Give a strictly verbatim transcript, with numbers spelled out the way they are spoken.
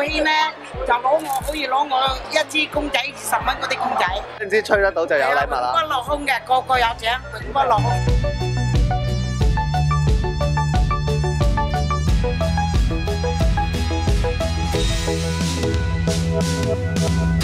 天咧就攞我可以攞我一支公仔二十蚊嗰啲公仔。 唔知吹得到就有禮物啦。 永不落空嘅，個個有獎，永不落空。 Thank you.